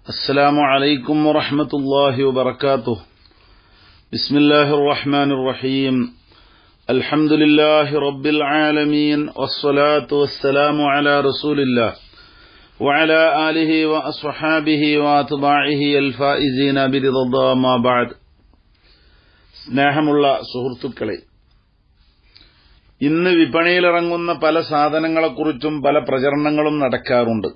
السلام عليكم ورحمة الله وبركاته. بسم الله الرحمن الرحيم. الحمد لله رب العالمين والصلاة والسلام على رسول الله وعلى آله وأصحابه وأتباعه الفائزين برضا الله ما بعد. സ്നേഹമുള്ള സുഹൃത്തുക്കളെ, ഇന്ന് വിപണിയിലിറങ്ങുന്ന പല സാധനങ്ങളെക്കുറിച്ചും പല പ്രചരണങ്ങളും നടക്കാറുണ്ട്.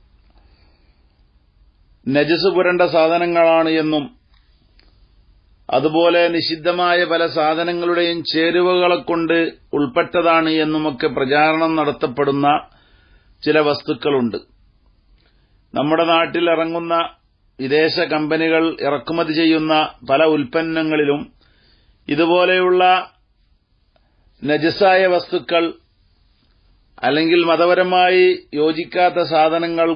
നജസ് പുരണ്ട സാധനങ്ങളാണ് എന്നും അതുപോലെ നിഷിദ്ധമായ പല സാധനങ്ങളുടെയും ചേരുവകളെക്കൊണ്ട് ഉൾപ്പെട്ടതാണ് എന്നുമൊക്കെ പ്രചാരണം നടത്തപ്പെടുന്ന ചില വസ്തുക്കളുണ്ട്. നമ്മുടെ നാട്ടിൽ ഇറങ്ങുന്ന വിദേശ കമ്പനികൾ ഇറക്കുമതി ചെയ്യുന്ന പല ഉൽപ്പന്നങ്ങളിലും ഇതുപോലെയുള്ള നജസായ വസ്തുക്കൾ അല്ലെങ്കിൽ മതപരമായി യോജിക്കാത്ത സാധനങ്ങൾ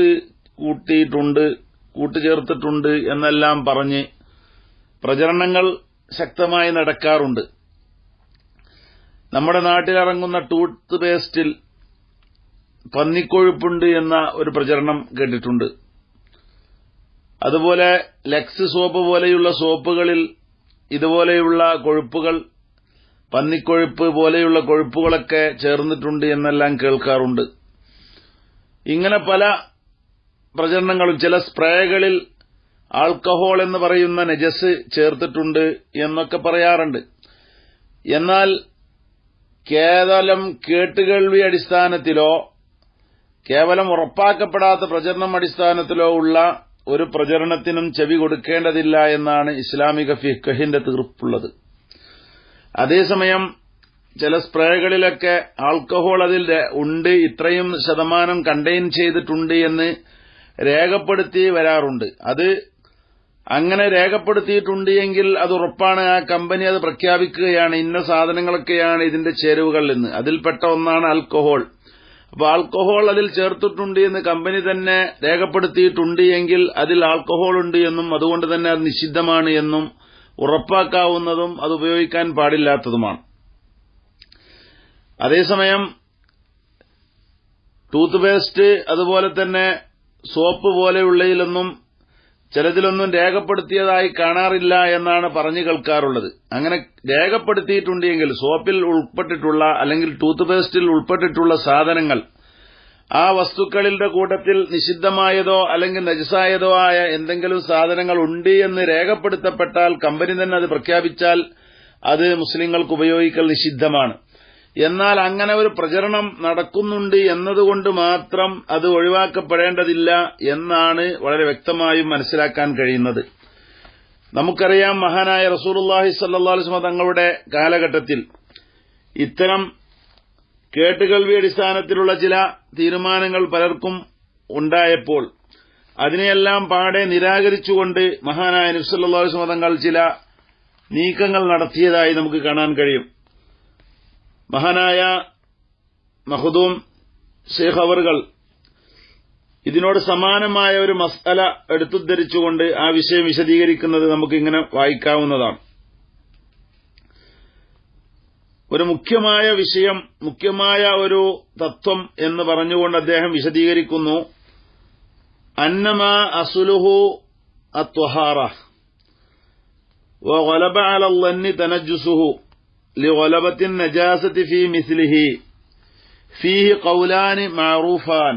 കൂട്ടുചേർത്തിട്ടുണ്ട് എന്നെല്ലാം പറഞ്ഞ് പ്രചരണങ്ങൾ ശക്തമായി നടക്കാറുണ്ട്. നമ്മുടെ നാട്ടിലിറങ്ങുന്ന ടൂത്ത് പേസ്റ്റിൽ പന്നിക്കൊഴുപ്പുണ്ട് എന്ന ഒരു പ്രചരണം കേട്ടിട്ടുണ്ട്. അതുപോലെ ലക്സ് സോപ്പ് പോലെയുള്ള സോപ്പുകളിൽ ഇതുപോലെയുള്ള കൊഴുപ്പുകൾ, പന്നിക്കൊഴുപ്പ് പോലെയുള്ള കൊഴുപ്പുകളൊക്കെ ചേർന്നിട്ടുണ്ട് എന്നെല്ലാം കേൾക്കാറുണ്ട്. ഇങ്ങനെ പല പ്രചരണങ്ങളും, ചില സ്പ്രേകളിൽ ആൽക്കഹോൾ എന്ന് പറയുന്ന നജസ് ചേർത്തിട്ടുണ്ട് എന്നൊക്കെ പറയാറുണ്ട്. എന്നാൽ കേവലം കേട്ടുകേൾവി അടിസ്ഥാനത്തിലോ കേവലം ഉറപ്പാക്കപ്പെടാത്ത പ്രചരണം അടിസ്ഥാനത്തിലോ ഉള്ള ഒരു പ്രചരണത്തിനും ചെവി കൊടുക്കേണ്ടതില്ല എന്നാണ് ഇസ്ലാമിക ഫിഖ്ഹിന്റെ തീർപ്പുള്ളത്. അതേസമയം ചില സ്പ്രേകളിലൊക്കെ ആൽക്കഹോൾ അതിൽ ഉണ്ട്, ഇത്രയും ശതമാനം കണ്ടെയ്ൻ ചെയ്തിട്ടുണ്ട് എന്ന് രേഖപ്പെടുത്തി വരാറുണ്ട്. അത് അങ്ങനെ രേഖപ്പെടുത്തിയിട്ടുണ്ട് എങ്കിൽ അത് ഉറപ്പാണ്. ആ കമ്പനി അത് പ്രഖ്യാപിക്കുകയാണ്, ഇന്ന സാധനങ്ങളൊക്കെയാണ് ഇതിന്റെ ചേരുവകൾ എന്ന്. അതിൽപ്പെട്ട ഒന്നാണ് ആൽക്കഹോൾ. അപ്പോൾ ആൽക്കഹോൾ അതിൽ ചേർത്തിട്ടുണ്ട് എന്ന് കമ്പനി തന്നെ രേഖപ്പെടുത്തിയിട്ടുണ്ട് എങ്കിൽ അതിൽ ആൽക്കഹോൾ ഉണ്ട് എന്നും അതുകൊണ്ട് തന്നെ അത് നിഷിദ്ധമാണ് എന്നും ഉറപ്പാക്കാവുന്നതും അത് ഉപയോഗിക്കാൻ പാടില്ലാത്തതുമാണ്. അതേസമയം ടൂത്ത് പേസ്റ്റ് അതുപോലെ തന്നെ സോപ്പ് പോലെയുള്ളതിലൊന്നും ചിലതിലൊന്നും രേഖപ്പെടുത്തിയതായി കാണാറില്ല എന്നാണ് പറഞ്ഞു കേൾക്കാറുള്ളത്. അങ്ങനെ രേഖപ്പെടുത്തിയിട്ടുണ്ടെങ്കിൽ സോപ്പിൽ ഉൾപ്പെട്ടിട്ടുള്ള അല്ലെങ്കിൽ ടൂത്ത് പേസ്റ്റിൽ ഉൾപ്പെട്ടിട്ടുള്ള സാധനങ്ങൾ ആ വസ്തുക്കളുടെ കൂട്ടത്തിൽ നിഷിദ്ധമായതോ അല്ലെങ്കിൽ നജസായതോ ആയ എന്തെങ്കിലും സാധനങ്ങൾ ഉണ്ട് എന്ന് രേഖപ്പെടുത്തപ്പെട്ടാൽ കമ്പനി തന്നെ അത് പ്രഖ്യാപിച്ചാൽ അത് മുസ്ലിങ്ങൾക്ക് ഉപയോഗിക്കൽ നിഷിദ്ധമാണ്. എന്നാൽ അങ്ങനെ ഒരു പ്രചരണം നടക്കുന്നുണ്ട് എന്നതുകൊണ്ട് മാത്രം അത് ഒഴിവാക്കപ്പെടേണ്ടതില്ല എന്നാണ് വളരെ വ്യക്തമായും മനസ്സിലാക്കാൻ കഴിയുന്നത്. നമുക്കറിയാം, മഹാനായ റസൂലുള്ളാഹി സ്വല്ലല്ലാഹു അലൈഹി വസല്ലം തങ്ങളുടെ കാലഘട്ടത്തിൽ ഇത്തരം കേട്ടുകേൾവി അടിസ്ഥാനത്തിലുള്ള ചില തീരുമാനങ്ങൾ പലർക്കും ഉണ്ടായപ്പോൾ അതിനെയെല്ലാം പാടെ നിരാകരിച്ചുകൊണ്ട് മഹാനായ നബി സല്ലല്ലാഹു അലൈഹി വസല്ലം തങ്ങൾ ചില നീക്കങ്ങൾ നടത്തിയതായി നമുക്ക് കാണാൻ കഴിയും. മഹാനായ മഖ്ദൂം ശൈഖ് അവർകൾ ഇതിനോട് സമാനമായ ഒരു മസ്അല എടുത്തുദ്ധരിച്ചുകൊണ്ട് ആ വിഷയം വിശദീകരിക്കുന്നത് നമുക്ക് ഇങ്ങനെ വായിക്കാവുന്നതാണ്. ഒരു മുഖ്യമായ വിഷയം, മുഖ്യമായ ഒരു തത്വം എന്ന് പറഞ്ഞുകൊണ്ട് അദ്ദേഹം വിശദീകരിക്കുന്നു. അന്നമാ അസ്ലുഹു അത്വഹാറ വഗലബ അലൽ ളന്നി തനജ്ജുസുഹു لغلبة النجاسة في مثله فيه قولان معروفان.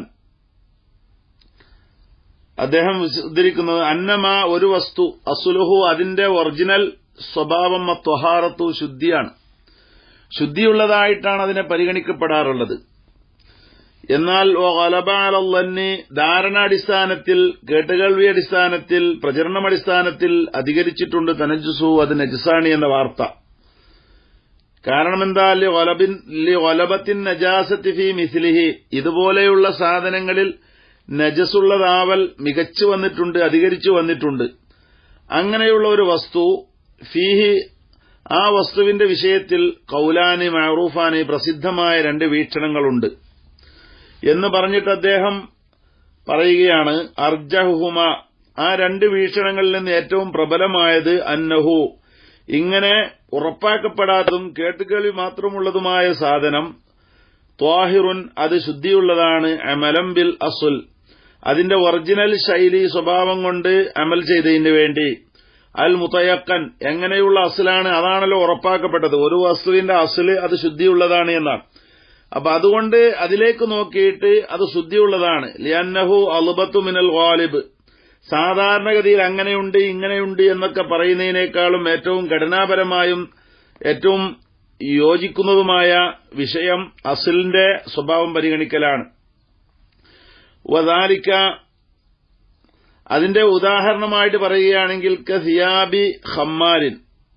അദ്ദേഹം ഉദ്ധരിക്കുന്നത് അന്നമ ഒരു വസ്തു അസ്ലുഹു അതിന്റെ ഒറിജിനൽ സ്വഭാവം ത്വഹാറത്തു ശുദ്ധിയാണ്, ശുദ്ധിയുള്ളതായിട്ടാണ് അതിനെ പരിഗണിക്കപ്പെടാറുള്ളത്. എന്നാൽ ഗലബ അലൽ ളന്നി ധാരണാടിസ്ഥാനത്തിൽ, കേട്ടുകേൾവി അടിസ്ഥാനത്തിൽ, പ്രചരണമടിസ്ഥാനത്തിൽ അധികരിച്ചിട്ടുണ്ട് തനജ്ജുസു അത് നജസാണ് എന്ന വാർത്ത. കാരണം എന്താ? ലിഗലബത്തിൻ നജാസത്തി ഫീ മിസ്ലിഹി, ഇതുപോലെയുള്ള സാധനങ്ങളിൽ നജസുള്ളതാവൽ മികച്ചു വന്നിട്ടുണ്ട്, അധികരിച്ചു വന്നിട്ടുണ്ട്. അങ്ങനെയുള്ള ഒരു വസ്തു ഫീഹി, ആ വസ്തുവിന്റെ വിഷയത്തിൽ ഖൗലാനി മഅറൂഫാനി, പ്രസിദ്ധമായ രണ്ട് വീക്ഷണങ്ങളുണ്ട് എന്ന് പറഞ്ഞിട്ട് അദ്ദേഹം പറയുകയാണ്. അർജഹുമ, ആ രണ്ട് വീക്ഷണങ്ങളിൽ നിന്ന് ഏറ്റവും പ്രബലമായത് അന്നഹു, ഇങ്ങനെ ഉറപ്പാക്കപ്പെടാത്തതും കേട്ടുകേൾവി മാത്രമുള്ളതുമായ സാധനം ത്വാഹിറുൻ, അത് ശുദ്ധിയുള്ളതാണ്. അമലം ബിൽ അസുൽ, അതിന്റെ ഒറിജിനൽ ശൈലി സ്വഭാവം കൊണ്ട് അമൽ ചെയ്തതിന് വേണ്ടി. അൽ മുതയക്കൻ എങ്ങനെയുള്ള അസ്ലാണ്, അതാണല്ലോ ഉറപ്പാക്കപ്പെട്ടത്. ഒരു വസ്തുവിന്റെ അസ്ല് അത് ശുദ്ധിയുള്ളതാണ് എന്നാണ്. അപ്പൊ അതുകൊണ്ട് അതിലേക്ക് നോക്കിയിട്ട് അത് ശുദ്ധിയുള്ളതാണ്. ലിയന്നഹു അൽബത്തു മിനൽ ഗാലിബ്, സാധാരണഗതിയിൽ അങ്ങനെയുണ്ട് ഇങ്ങനെയുണ്ട് എന്നൊക്കെ പറയുന്നതിനേക്കാളും ഏറ്റവും ഘടനാപരമായും ഏറ്റവും യോജിക്കുന്നതുമായ വിഷയം അസ്ലിന്റെ സ്വഭാവം പരിഗണിക്കലാണ്. വദാലിക, അതിന്റെ ഉദാഹരണമായിട്ട് പറയുകയാണെങ്കിൽ കസിയാബി ഖമ്മാലിൻ,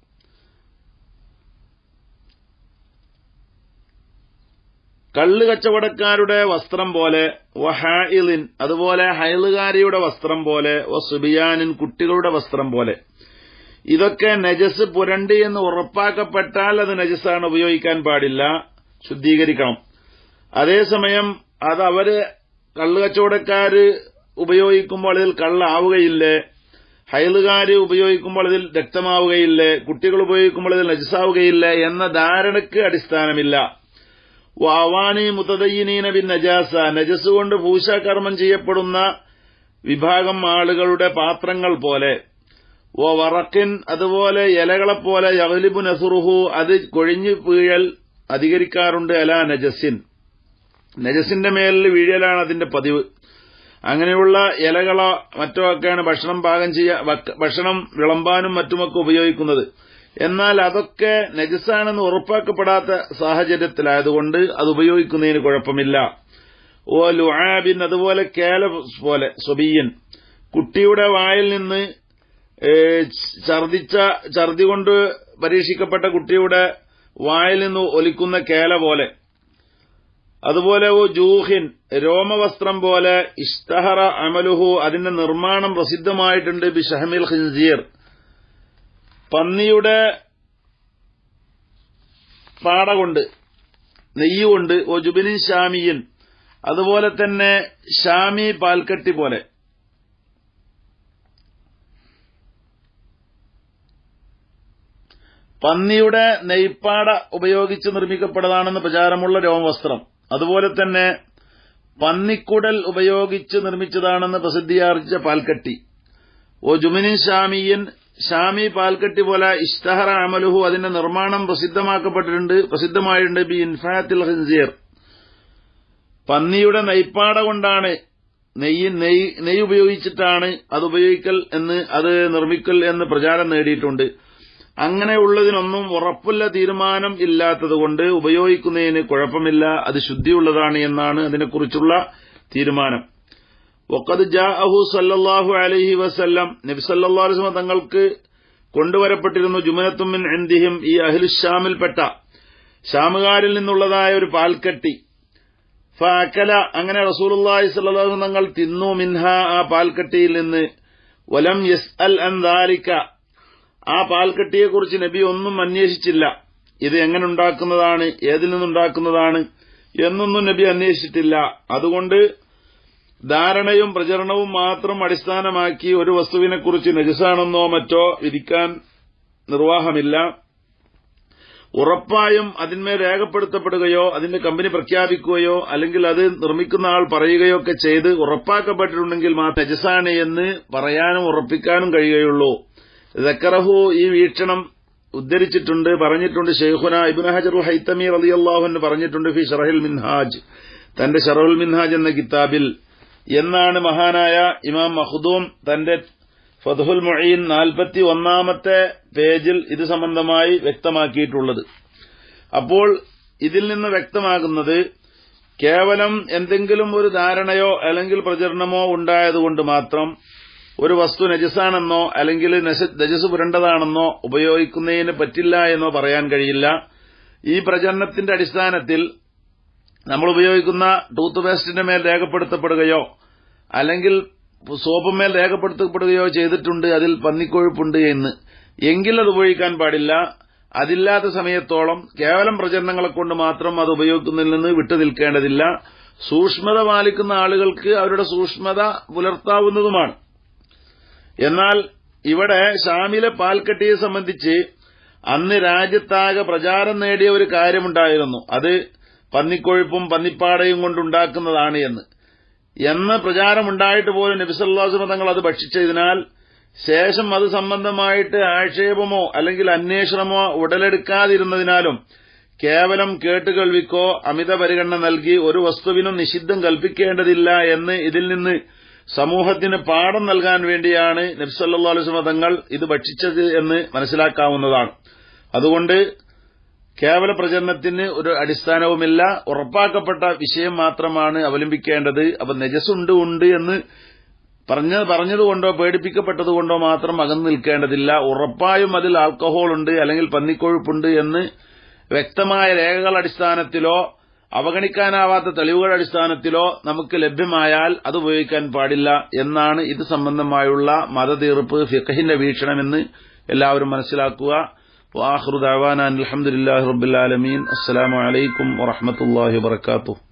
കള്ള് കച്ചവടക്കാരുടെ വസ്ത്രം പോലെ, വഹായിലിൻ അതുപോലെ ഹൈലുകാരിയുടെ വസ്ത്രം പോലെ, വസുബിയാനിൻ കുട്ടികളുടെ വസ്ത്രം പോലെ. ഇതൊക്കെ നജസ് പുരണ്ട് എന്ന് ഉറപ്പാക്കപ്പെട്ടാൽ അത് നജസാണ്, ഉപയോഗിക്കാൻ പാടില്ല, ശുദ്ധീകരിക്കണം. അതേസമയം അത് അവര് കള്ള് കച്ചവടക്കാര് ഉപയോഗിക്കുമ്പോൾ അതിൽ കള്ളാവുകയില്ലേ, ഹൈലുകാര് ഉപയോഗിക്കുമ്പോൾ അതിൽ രക്തമാവുകയില്ലേ, കുട്ടികൾ ഉപയോഗിക്കുമ്പോൾ അതിൽ നജസാവുകയില്ലേ എന്ന ധാരണയ്ക്ക് അടിസ്ഥാനമില്ല. വാവാനി മുതദയ്യിനീന ബിൻ നജാസ, നജസ് കൊണ്ട് പൂശാകർമ്മം ചെയ്യപ്പെടുന്ന വിഭാഗം ആളുകളുടെ പാത്രങ്ങൾ പോലെ. ഓ വറക്കിൻ അതുപോലെ ഇലകളെപ്പോലെ, യഗ്ലിബു നസുറുഹു അത് കൊഴിഞ്ഞു വീഴൽ അധികരിക്കാറുണ്ട്, അലാ നജസിൻ നജസിന്റെ മേലിൽ വീഴലാണ് അതിന്റെ പതിവ്. അങ്ങനെയുള്ള ഇലകളോ മറ്റോ ഒക്കെയാണ് ഭക്ഷണം വിളമ്പാനും മറ്റുമൊക്കെ ഉപയോഗിക്കുന്നത്. എന്നാൽ അതൊക്കെ നജസാണെന്ന് ഉറപ്പാക്കപ്പെടാത്ത സാഹചര്യത്തിലായതുകൊണ്ട് അത് ഉപയോഗിക്കുന്നതിന് കുഴപ്പമില്ല. ഓ ലുആബിൻ അതുപോലെ കേല പോലെ, സ്വബിയൻ കുട്ടിയുടെ വായിൽ നിന്ന് ഛർദി കൊണ്ട് പരീക്ഷിക്കപ്പെട്ട കുട്ടിയുടെ വായിൽ നിന്ന് ഒലിക്കുന്ന കേല പോലെ. അതുപോലെ ഓ ജൂഹിൻ രോമവസ്ത്രം പോലെ, ഇഷ്തഹറ അമലുഹു അതിന്റെ നിർമ്മാണം പ്രസിദ്ധമായിട്ടുണ്ട്, ബിഷഹമിൽ ഖിൻസീർ പന്നിയുടെ പാട കൊണ്ട്, നെയ്യുകൊണ്ട്. ഓ ജുബിനിൻ ഷാമിയൻ അതുപോലെ തന്നെ ഷാമി പാൽക്കട്ടി പോലെ. പന്നിയുടെ നെയ്പ്പാട ഉപയോഗിച്ച് നിർമ്മിക്കപ്പെട്ടതാണെന്ന് പ്രചാരമുള്ള രോമവസ്ത്രം, അതുപോലെ തന്നെ പന്നിക്കുടൽ ഉപയോഗിച്ച് നിർമ്മിച്ചതാണെന്ന് പ്രസിദ്ധിയാർജിച്ച പാൽക്കട്ടി. ഓ ജുമിനിൻ ഷാമിയൻ ഷാമി പാൽക്കട്ടി പോലെ, ഇഷ്തഹറ അമലുഹു അതിന്റെ നിർമ്മാണം പ്രസിദ്ധമായിട്ടുണ്ട്, ബി ഇൻഫാത്തിൽ ഖിൻസീർ പന്നിയുടെ നെയ്പ്പാട കൊണ്ടാണ്, നെയ്യ് ഉപയോഗിച്ചിട്ടാണ് അത് നിർമ്മിക്കൽ എന്ന് പ്രചാരം നേടിയിട്ടുണ്ട്. അങ്ങനെയുള്ളതിനൊന്നും ഉറപ്പുള്ള തീരുമാനം ഇല്ലാത്തതുകൊണ്ട് ഉപയോഗിക്കുന്നതിന് കുഴപ്പമില്ല, അത് ശുദ്ധിയുള്ളതാണ് എന്നാണ് അതിനെക്കുറിച്ചുള്ള തീരുമാനം. വഖദ് ജാഅഹു സല്ലല്ലാഹു അലൈഹി വസല്ലം നബി സല്ലല്ലാഹു അലൈഹി വസല്ലം തങ്ങൾക്ക് കൊണ്ടുവരപ്പെട്ടിരുന്നു, ജുമനത്തും മിൻ ഇൻദിഹിം ഈ അഹ്ലുശ്ശാമിൽപ്പെട്ട ഷാമുകാരിൽ നിന്നുള്ളതായ ഒരു പാൽക്കട്ടി. ഫഅകല അങ്ങനെ റസൂലുള്ളാഹി സ്വല്ലല്ലാഹു അലൈഹി വസല്ലം തങ്ങൾ തിന്നു, മിൻഹ ആ പാൽക്കട്ടിയിൽ നിന്ന്. വലം യസ്അൽ അൻ ദാലിക ആ പാൽക്കട്ടിയെക്കുറിച്ച് നബി ഒന്നും അന്വേഷിച്ചില്ല, ഇത് എങ്ങനെ ഉണ്ടാക്കുന്നതാണ്, ഏതിൽ നിന്നുണ്ടാക്കുന്നതാണ് എന്നൊന്നും നബി അന്വേഷിച്ചിട്ടില്ല. അതുകൊണ്ട് ധാരണയും പ്രചരണവും മാത്രം അടിസ്ഥാനമാക്കി ഒരു വസ്തുവിനെക്കുറിച്ച് നജസാണെന്നോ മറ്റോ വിധിക്കാൻ നിർവാഹമില്ല. ഉറപ്പായും അതിന്മേൽ രേഖപ്പെടുത്തപ്പെടുകയോ അതിന്റെ കമ്പനി പ്രഖ്യാപിക്കുകയോ അല്ലെങ്കിൽ അത് നിർമ്മിക്കുന്ന ആൾ പറയുകയോ ഒക്കെ ചെയ്ത് ഉറപ്പാക്കപ്പെട്ടിട്ടുണ്ടെങ്കിൽ മാത്രം നജസാണ് എന്ന് പറയാനും ഉറപ്പിക്കാനും കഴിയുകയുള്ളൂ. ദക്കറഹു ഈ വീക്ഷണം ഉദ്ധരിച്ചിട്ടുണ്ട്, പറഞ്ഞിട്ടുണ്ട്. ശൈഖുന ഇബ്നു ഹജറുൽ ഹൈതമി റളിയല്ലാഹു അൻഹു പറഞ്ഞിട്ടുണ്ട്, ഫി ശറഹുൽ മിൻഹാജ് തന്റെ ശറഹുൽ മിൻഹാജ് എന്ന കിതാബിൽ എന്നാണ് മഹാനായ ഇമാം മഖ്ദൂം തന്റെ ഫത്ഹുൽ മുഈൻ 41-ാമത്തെ പേജിൽ ഇത് സംബന്ധമായി വ്യക്തമാക്കിയിട്ടുള്ളത്. അപ്പോൾ ഇതിൽ നിന്ന് വ്യക്തമാകുന്നത് കേവലം എന്തെങ്കിലും ഒരു ധാരണയോ അല്ലെങ്കിൽ പ്രചരണമോ ഉണ്ടായതുകൊണ്ട് മാത്രം ഒരു വസ്തു നജസാണെന്നോ അല്ലെങ്കിൽ നജസ് പുരണ്ടതാണെന്നോ ഉപയോഗിക്കുന്നതിന് പറ്റില്ല എന്നോ പറയാൻ കഴിയില്ല. ഈ പ്രചരണത്തിന്റെ അടിസ്ഥാനത്തിൽ നമ്മൾ ഉപയോഗിക്കുന്ന ടൂത്ത് പേസ്റ്റിന്റെ മേൽ രേഖപ്പെടുത്തപ്പെടുകയോ അല്ലെങ്കിൽ സോപ്പുമേൽ രേഖപ്പെടുത്തപ്പെടുകയോ ചെയ്തിട്ടുണ്ട് അതിൽ പന്നിക്കൊഴുപ്പുണ്ട് എന്ന്, എങ്കിൽ അത് ഉപയോഗിക്കാൻ പാടില്ല. അതില്ലാത്ത സമയത്തോളം കേവലം പ്രചരണങ്ങളെ കൊണ്ട് മാത്രം അത് ഉപയോഗിക്കുന്നതിൽ നിന്ന് വിട്ടുനിൽക്കേണ്ടതില്ല. സൂക്ഷ്മത പാലിക്കുന്ന ആളുകൾക്ക് അവരുടെ സൂക്ഷ്മത പുലർത്താവുന്നതുമാണ്. എന്നാൽ ഇവിടെ ഷാമിലെ പാൽക്കട്ടിയെ സംബന്ധിച്ച് അന്ന് രാജ്യത്താകെ പ്രചാരം നേടിയ ഒരു കാര്യമുണ്ടായിരുന്നു, അത് പന്നിക്കൊഴുപ്പും പന്നിപ്പാടയും കൊണ്ടുണ്ടാക്കുന്നതാണ് എന്ന്. എന്ന് പ്രചാരമുണ്ടായിട്ട് പോലും നബി സല്ലല്ലാഹു അലൈഹി വസല്ലം തങ്ങൾ അത് ഭക്ഷിച്ചതിനാൽ ശേഷം അത് സംബന്ധമായിട്ട് ആക്ഷേപമോ അല്ലെങ്കിൽ അന്വേഷണമോ ഉടലെടുക്കാതിരുന്നതിനാലും കേവലം കേട്ടുകേൾവിക്കോ അമിത പരിഗണന നൽകി ഒരു വസ്തുവിനും നിഷിദ്ധം കൽപ്പിക്കേണ്ടതില്ല എന്ന് ഇതിൽ നിന്ന് സമൂഹത്തിന് പാഠം നൽകാൻ വേണ്ടിയാണ് നബി സല്ലല്ലാഹു അലൈഹി വസല്ലം തങ്ങൾ ഇത് ഭക്ഷിച്ചത് എന്ന് മനസ്സിലാക്കാവുന്നതാണ്. അതുകൊണ്ട് കേവല പ്രചരണത്തിന് ഒരു അടിസ്ഥാനവുമില്ല, ഉറപ്പാക്കപ്പെട്ട വിഷയം മാത്രമാണ് അവലംബിക്കേണ്ടത്. അപ്പൊ നജസുണ്ട് എന്ന് പറഞ്ഞതുകൊണ്ടോ പേടിപ്പിക്കപ്പെട്ടതുകൊണ്ടോ മാത്രം അകന്നു നിൽക്കേണ്ടതില്ല. ഉറപ്പായും അതിൽ ആൽക്കഹോൾ ഉണ്ട് അല്ലെങ്കിൽ പന്നിക്കൊഴുപ്പുണ്ട് എന്ന് വ്യക്തമായ രേഖകളുടെ അടിസ്ഥാനത്തിലോ അവഗണിക്കാനാവാത്ത തെളിവുകളുടെ അടിസ്ഥാനത്തിലോ നമുക്ക് ലഭ്യമായാൽ അത് ഉപയോഗിക്കാൻ പാടില്ല എന്നാണ് ഇത് സംബന്ധമായുള്ള മതതീർപ്പ് ഫിഖഹിന്റെ വീക്ഷണമെന്ന് എല്ലാവരും മനസ്സിലാക്കുക. വആഖിറു ദഅവാനാ അൽഹംദുലില്ലാഹി റബ്ബിൽ ആലമീൻ. അസ്സലാമു അലൈക്കും വറഹ്മത്തുള്ളാഹി വബറകാതുഹു.